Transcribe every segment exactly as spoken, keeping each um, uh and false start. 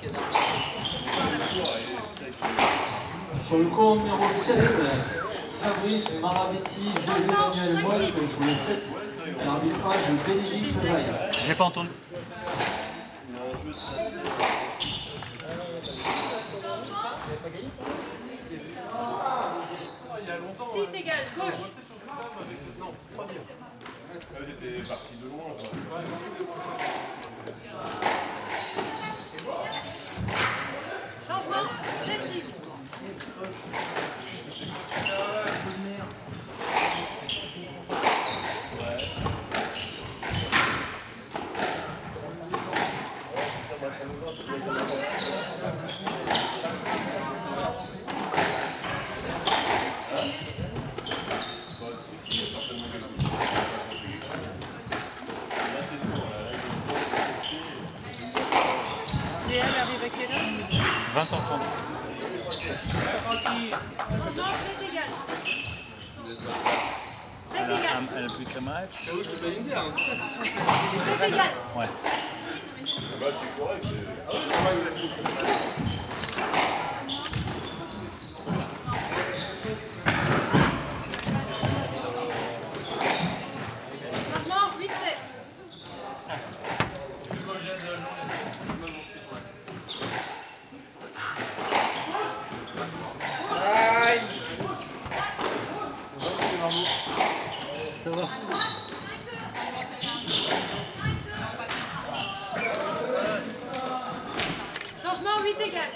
Sur le cours numéro sept, Fabrice Marabetti, José Manuel Motte sur le sept, l'arbitrage Bénédicte Vaille. J'ai pas entendu. six égales, gauche. Elle était partie de loin. Changement, sept six. Léa, elle arrive à quelle heure? vingt ans trente. Non, sept égales. sept Elle a, égales. elle a plus qu'un match. sept égales. Ouais. Bah, c'est correct. Changement, huit sept. Ça va. Changement, huit égales.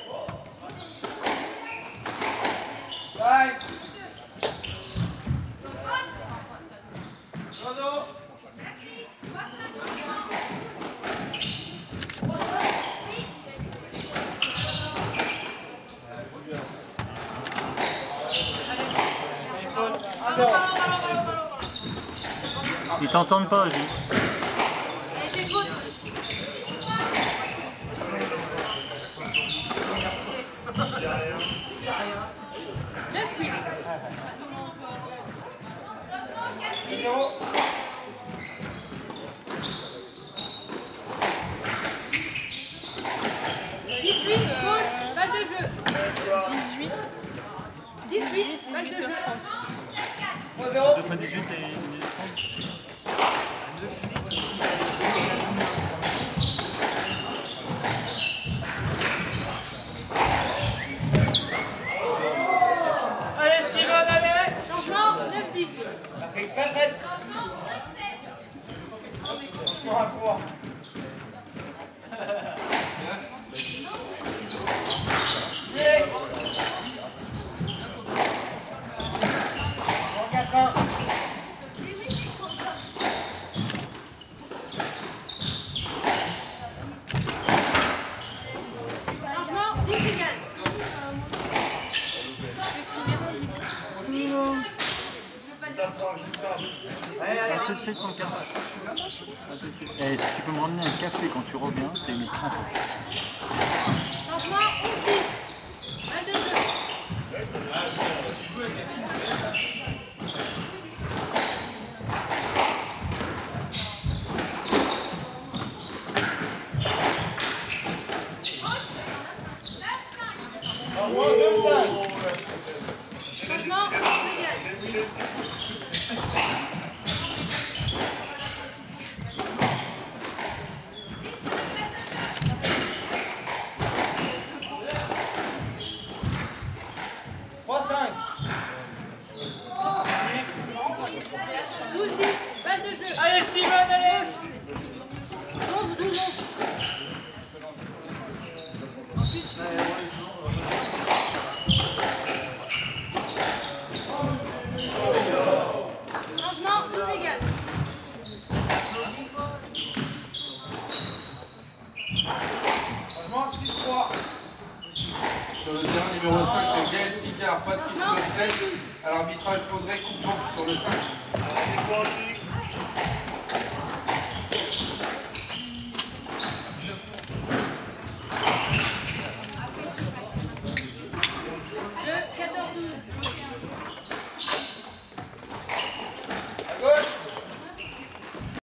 Ballon, ballon, ballon, ballon, ballon. Ils t'entendent pas, Gilles. Et j'ai faute. neuf huit. dix-huit, gauche, balle de jeu. dix-huit. dix-huit, balle de jeu. deux fois dix-huit et dix-huit trente. Allez, Steven, allez. Changement, neuf dix. Changement, dix égales. À tout de suite, mon cœur. À tout de suite. Et si tu peux me ramener un café quand tu reviens, t'es une princesse. Changement, onze dix. Balle de jeu. Changement, onze égales. douze dix, balle de jeu. Allez, Steven, allez. onze douze onze. Changement, douze égales. Sur le terrain numéro cinq, Gaël Picard, Patrice Lestrade, à l'arbitrage Audrey Coupon sur le cinq.